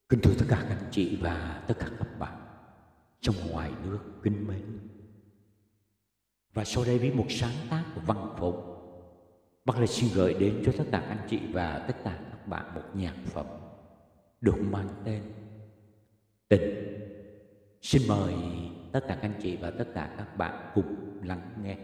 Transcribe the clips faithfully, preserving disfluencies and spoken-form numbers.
Kính thưa tất cả các anh chị và tất cả các bạn trong ngoài nước kính mến. Và sau đây với một sáng tác của Văn Phụng, Bác Lê xin gửi đến cho tất cả anh chị và tất cả các bạn một nhạc phẩm được mang tên Tình. Xin mời tất cả các anh chị và tất cả các bạn cùng lắng nghe.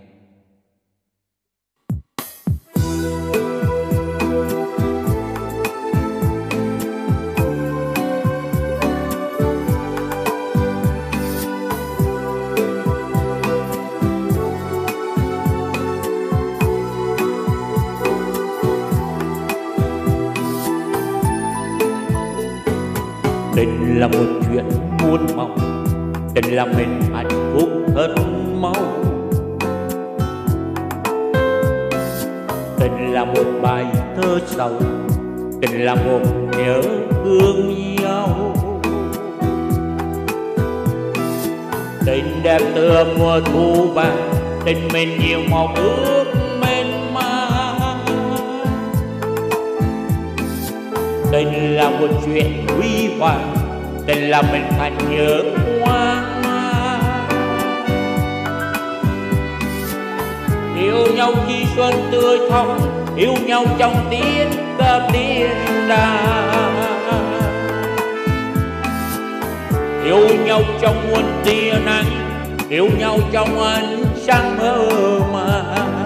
Tình là một chuyện muôn màu, tình là mình hạnh phúc thật mau. Tình là một bài thơ sầu, tình là một nhớ thương nhau. Tình đẹp tựa mùa thu vàng, tình mình nhiều màu ước mênh mang. Tình là một chuyện huy hoàng, tình là mình thành nhớ hoang mang. Yêu nhau khi xuân tươi thắm, yêu nhau trong tiếng ca tiên đàng. Yêu nhau trong muôn tia nắng, yêu nhau trong ánh sáng mơ màng.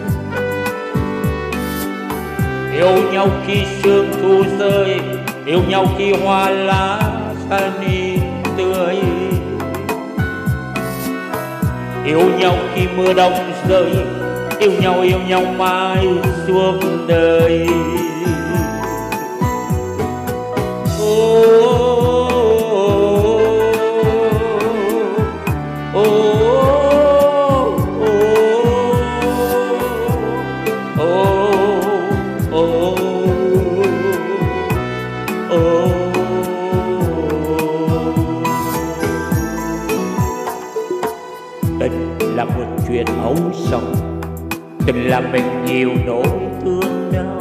Yêu nhau khi sương thu rơi, yêu nhau khi hoa lá xanh tươi. Yêu nhau khi mưa đông rơi, yêu nhau yêu nhau mãi suốt đời. Oh, oh, oh, oh, oh. Tình là một chuyện ấu sầu, tình là mình nhiều nỗi thương đau.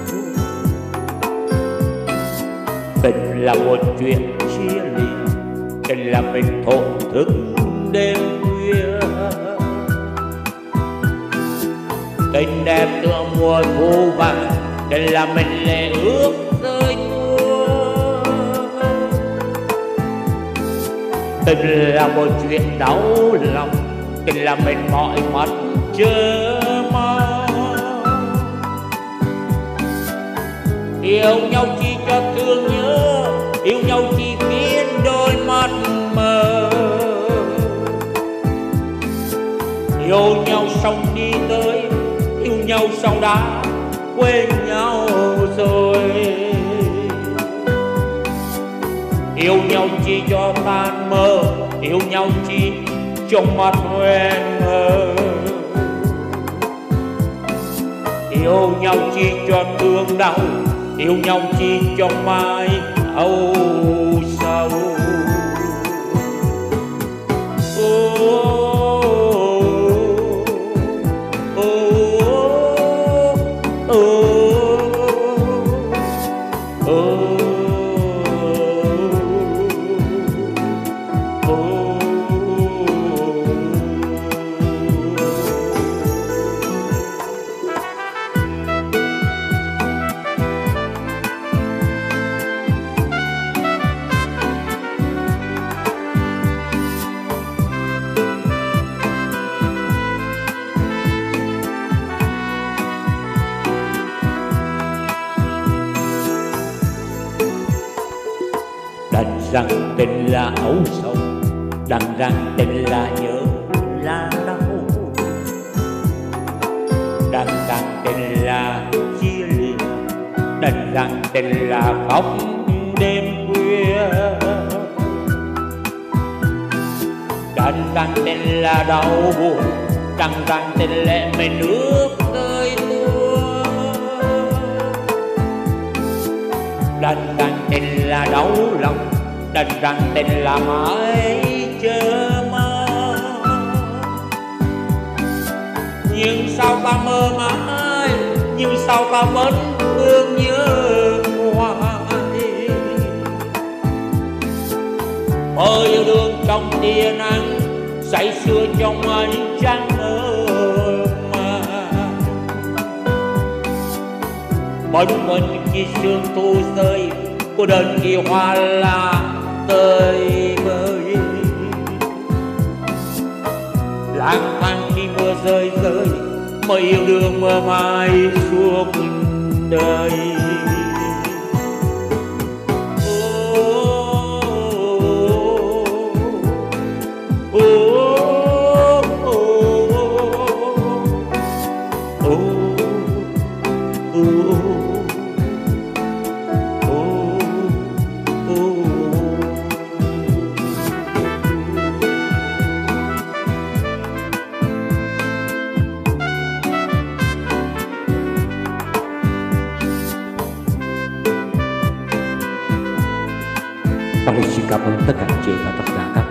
Tình là một chuyện chia ly, tình là mình thổn thức đêm khuya. Tình đẹp tựa mùa thu vàng, tình là mình lệ ước rơi mưa. Tình là một chuyện đau lòng, tình là mình mỏi mắt chờ mong. Yêu nhau chỉ cho thương nhớ, yêu nhau chỉ khiến đôi mắt mờ. Yêu nhau xong đi tới, yêu nhau xong đã quên nhau rồi. Yêu nhau chỉ cho tan mơ, yêu nhau chỉ trong mắt quen mơ. Yêu nhau chỉ cho thương đau, yêu nhau chỉ cho mãi âu sầu. Đành rằng tình là ấu sầu, đành rằng tình là nhớ là đau. Đành rằng tình là chia ly, đành rằng tình là khóc đêm khuya. Đành rằng tình là đau buồn, đành rằng tình lệ mình ước rơi tua. Đành rằng tình là đau lòng, đành rằng tình là mãi chờ mong. Nhưng sao ta mơ mãi, nhưng sao ta vẫn thương nhớ hoài. dòng tia nắng say sưa trong ánh trăng nở mà bóng mình khi sương thu rơi cô đơn khi hoa lá tơi bời lang thang khi mưa rơi rơi mơ yêu đương mơ mãi suốt đời. Và xin cảm ơn tất cả anh chị và tất cả các